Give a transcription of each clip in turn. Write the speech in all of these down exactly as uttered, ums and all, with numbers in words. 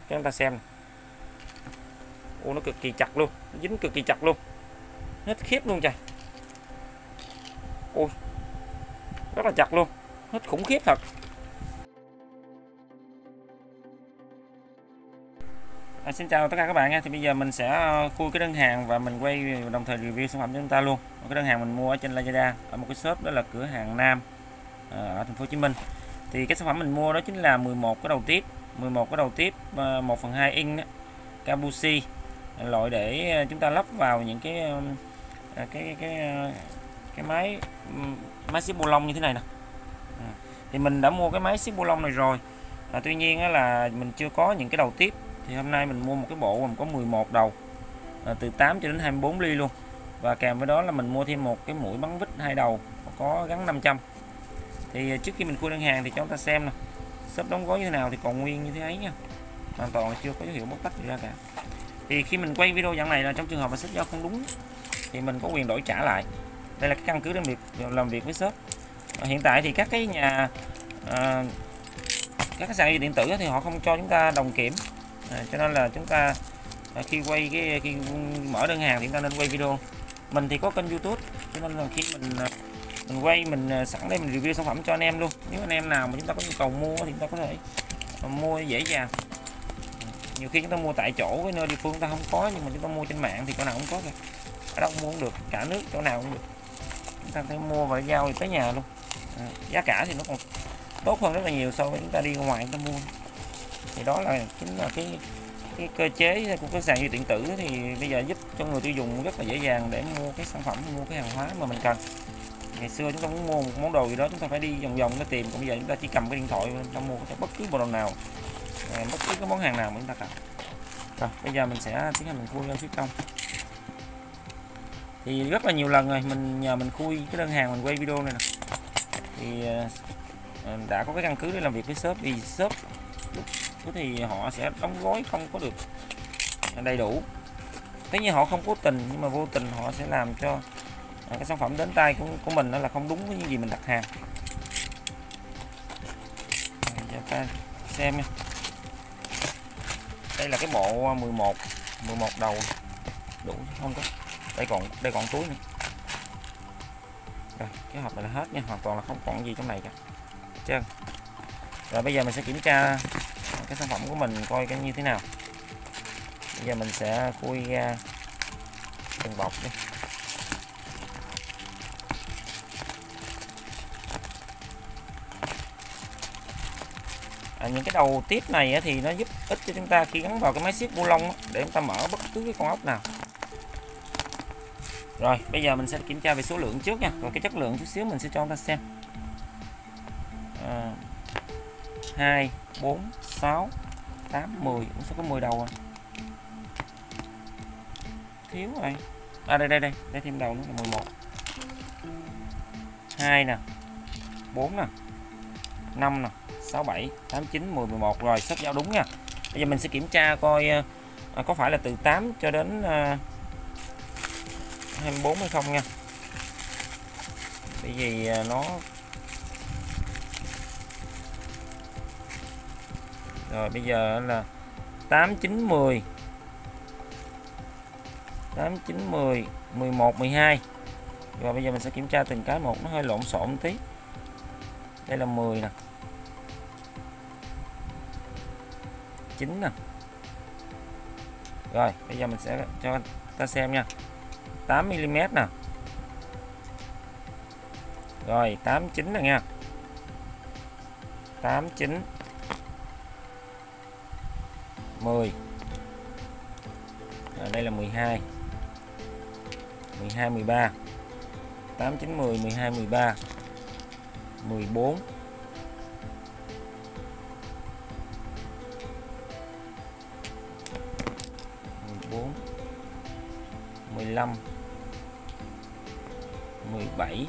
cho chúng ta xem. Ô, nó cực kỳ chặt luôn, nó dính cực kỳ chặt luôn, hết khiếp luôn trời. Ôi, rất là chặt luôn, hết khủng khiếp thật. À, xin chào tất cả các bạn nha. Thì bây giờ mình sẽ khui cái đơn hàng và mình quay đồng thời review sản phẩm cho chúng ta luôn. Cái đơn hàng mình mua ở trên Lazada ở một cái shop đó là cửa hàng Nam ở thành phố Hồ Chí Minh. Thì cái sản phẩm mình mua đó chính là mười một cái đầu tiếp, mười một cái đầu tiếp một phần hai inch đó, Kabushi, loại để chúng ta lắp vào những cái cái cái cái, cái máy máy xếp bô lông như thế này nè. À, thì mình đã mua cái máy xếp bô lông này rồi. À, tuy nhiên á, là mình chưa có những cái đầu tiếp. Thì hôm nay mình mua một cái bộ gồm có mười một đầu, à, từ tám cho đến hai mươi bốn ly luôn. Và kèm với đó là mình mua thêm một cái mũi bắn vít hai đầu có gắn năm trăm. Thì trước khi mình khui đơn hàng thì cho chúng ta xem nè, shop đóng gói như thế nào thì còn nguyên như thế ấy nha, hoàn toàn là chưa có dấu hiệu bóc tách gì ra cả. Thì khi mình quay video dạng này là trong trường hợp mà shop giao không đúng thì mình có quyền đổi trả lại. Đây là cái căn cứ để việc làm việc với shop. À, hiện tại thì các cái nhà à, các cái sàn điện tử thì họ không cho chúng ta đồng kiểm, à, cho nên là chúng ta à, khi quay cái khi mở đơn hàng thì chúng ta nên quay video. Mình thì có kênh YouTube cho nên là khi mình mình quay mình sẵn đây mình review sản phẩm cho anh em luôn. Nếu anh em nào mà chúng ta có nhu cầu mua thì chúng ta có thể mua dễ dàng. Nhiều khi chúng ta mua tại chỗ với nơi địa phương chúng ta không có, nhưng mà chúng ta mua trên mạng thì chỗ nào cũng có kìa, ở đâu mua cũng được, cả nước chỗ nào cũng được. Chúng ta phải mua và giao tới nhà luôn. À, giá cả thì nó còn tốt hơn rất là nhiều so với chúng ta đi ngoài chúng ta mua. Thì đó là chính là cái cái cơ chế của cái sàn giao điện tử thì bây giờ giúp cho người tiêu dùng rất là dễ dàng để mua cái sản phẩm, mua cái hàng hóa mà mình cần. Ngày xưa chúng ta muốn mua một món đồ gì đó chúng ta phải đi vòng vòng để tìm, còn bây giờ chúng ta chỉ cầm cái điện thoại chúng ta mua có thể bất cứ bộ đồ nào, bất cứ cái món hàng nào mà chúng ta cần. Rồi bây giờ mình sẽ tiến hành mình khui lên phía trong. Thì rất là nhiều lần rồi mình nhờ mình khui cái đơn hàng mình quay video này nè, thì đã có cái căn cứ để làm việc với shop. Vì shop lúc thì họ sẽ đóng gói không có được đầy đủ, tất nhiên họ không cố tình nhưng mà vô tình họ sẽ làm cho cái sản phẩm đến tay của, của mình đó là không đúng với những gì mình đặt hàng. Cho ta xem nha. Đây là cái bộ mười một mười một đầu đủ không có. Đây còn đây còn túi nữa. Rồi, cái hộp này là hết nha, hoàn toàn là không còn gì trong này cả. Trơn. Rồi bây giờ mình sẽ kiểm tra cái sản phẩm của mình coi cái như thế nào. Bây giờ mình sẽ khui ra từng bọc đi. À, những cái đầu tiếp này thì nó giúp ích cho chúng ta khi gắn vào cái máy xếp bu lông để chúng ta mở bất cứ cái con ốc nào. Rồi bây giờ mình sẽ kiểm tra về số lượng trước nha, rồi cái chất lượng chút xíu mình sẽ cho chúng ta xem. À, hai, bốn, sáu, tám, mười, cũng sẽ có mười đầu à. Thiếu rồi. À đây đây đây, đây thêm đầu nữa là mười một. hai nè, bốn nè, năm nè, sáu, bảy, tám, chín, mười, mười một. Rồi shop giao đúng nha. Bây giờ mình sẽ kiểm tra coi à, có phải là từ tám cho đến à, hai mươi bốn hay không nha. Bởi vì à, nó rồi bây giờ là tám, chín, mười, tám, chín, mười, mười một, mười hai. Rồi bây giờ mình sẽ kiểm tra từng cái một, nó hơi lộn xộn một tí. Đây là mười nè, chín nè. Rồi bây giờ mình sẽ cho ta xem nha. tám mi li mét nè. Rồi tám, chín nè nha. tám, chín, mười. Rồi đây là mười hai, mười hai, mười ba. tám, chín, mười, mười hai, mười ba, mười bốn, mười bốn, mười lăm, mười bảy,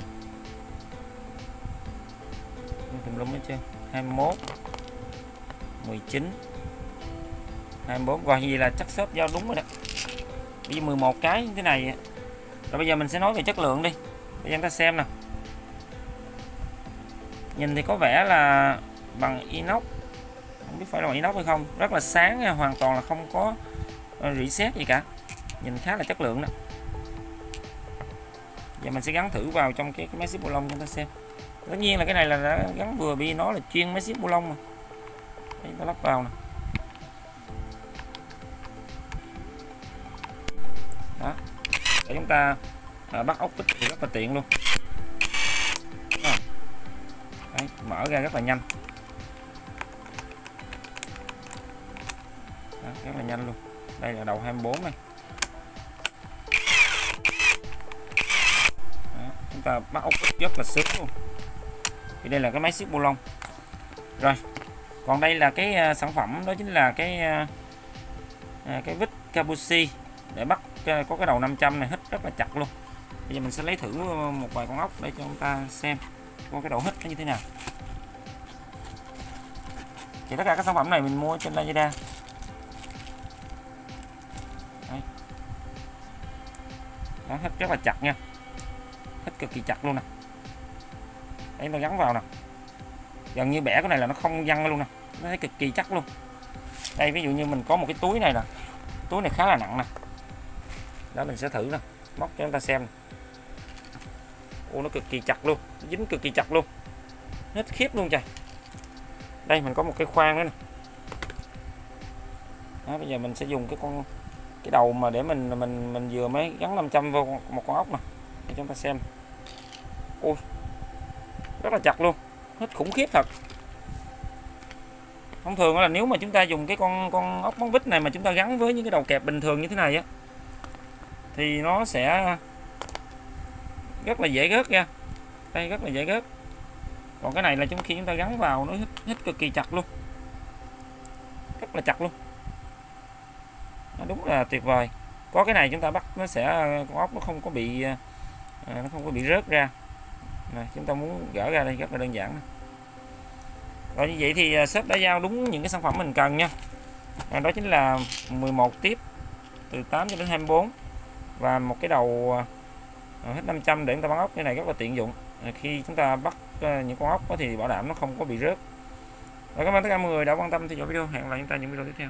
tùm lum hết trơn, hai mươi mốt, mười chín, hai mươi bốn. Rồi gì là chắc shop giao đúng rồi đó. Bây giờ mười một cái như thế này. Rồi bây giờ mình sẽ nói về chất lượng đi. Bây giờ chúng ta xem nè. Nhìn thì có vẻ là bằng inox, không biết phải là bằng inox hay không, rất là sáng nha, hoàn toàn là không có reset gì cả, nhìn khá là chất lượng đó. Giờ mình sẽ gắn thử vào trong cái, cái máy xếp bu lông chúng ta xem. Tất nhiên là cái này là đã gắn vừa, vì nó là chuyên máy xếp bu lông mà. Đây, ta lắp vào nè. Đó, để chúng ta à, bắt ốc vít thì rất là tiện luôn. Đấy, mở ra rất là nhanh. Đó, rất là nhanh luôn. Đây là đầu hai mươi bốn này. Đó, chúng ta bắt ốc vít rất là sướng luôn. Thì đây là cái máy xếp bu lông. Rồi, còn đây là cái uh, sản phẩm, đó chính là cái uh, cái vít Kabushi để bắt uh, có cái đầu năm trăm này, hít rất là chặt luôn. Bây giờ mình sẽ lấy thử một vài con ốc để cho chúng ta xem có cái đầu hít nó như thế nào. Thì tất cả các sản phẩm này mình mua trên Lazada. Đấy. Đó, hít rất là chặt nha, hít cực kỳ chặt luôn nè. Đấy, nó gắn vào nè, gần như bẻ cái này là nó không văng luôn nè, nó thấy cực kỳ chắc luôn. Đây ví dụ như mình có một cái túi này nè, túi này khá là nặng nè, đó mình sẽ thử nè, móc cho chúng ta xem. Ô, nó cực kỳ chặt luôn, nó dính cực kỳ chặt luôn, hết khiếp luôn trời. Đây mình có một cái khoan nữa nè. Đó, bây giờ mình sẽ dùng cái con cái đầu mà để mình mình mình vừa mới gắn năm trăm vô một con ốc nè để chúng ta xem. Ôi, rất là chặt luôn, hết khủng khiếp thật. Thông thường là nếu mà chúng ta dùng cái con con ốc bóng vít này mà chúng ta gắn với những cái đầu kẹp bình thường như thế này á thì nó sẽ rất là dễ rớt nha. Đây, rất là dễ rớt. Còn cái này là chúng khi chúng ta gắn vào nó hít, hít cực kỳ chặt luôn, rất là chặt luôn. Nó đúng là tuyệt vời. Có cái này chúng ta bắt nó sẽ con ốc nó không có bị nó không có bị rớt ra. Này, chúng ta muốn gỡ ra đây rất là đơn giản. Rồi như vậy thì shop đã giao đúng những cái sản phẩm mình cần nha. À, đó chính là mười một tiếp từ tám cho đến hai mươi bốn và một cái đầu hết năm trăm để chúng ta bắn ốc. Cái này rất là tiện dụng. À, khi chúng ta bắt những con ốc thì bảo đảm nó không có bị rớt. Rồi, cảm ơn tất cả mọi người đã quan tâm theo dõi video. Hẹn gặp lại chúng ta những video tiếp theo.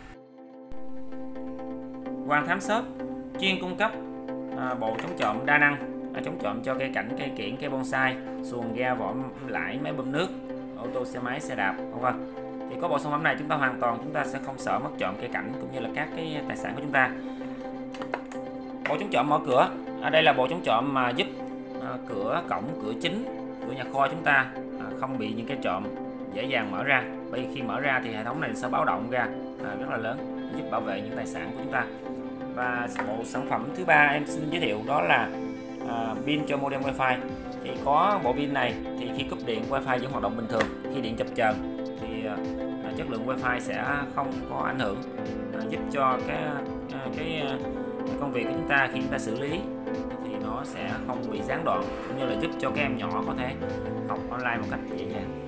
Hoàng Thám Shop chuyên cung cấp à, bộ chống trộm đa năng, à, chống trộm cho cây cảnh, cây kiểng, cây bonsai, xuồng, ga, vỏ lãi, máy bơm nước, ô tô, xe máy, xe đạp, vân vân. Thì có bộ sản phẩm này chúng ta hoàn toàn chúng ta sẽ không sợ mất trộm cây cảnh cũng như là các cái tài sản của chúng ta. Bộ chống trộm mở cửa. Ở à, đây là bộ chống trộm mà giúp à, cửa cổng, cửa chính, cửa nhà kho chúng ta à, không bị những cái trộm dễ dàng mở ra. Bởi vì khi mở ra thì hệ thống này sẽ báo động ra à, rất là lớn, giúp bảo vệ những tài sản của chúng ta. Và bộ sản phẩm thứ ba em xin giới thiệu đó là à, pin cho modem wifi. Thì có bộ pin này thì khi cúp điện wifi vẫn hoạt động bình thường, khi điện chập chờn thì à, chất lượng wifi sẽ không có ảnh hưởng, à, giúp cho cái à, cái à, công việc của chúng ta khi chúng ta xử lý thì nó sẽ không bị gián đoạn, cũng như là giúp cho các em nhỏ có thể học online một cách dễ dàng.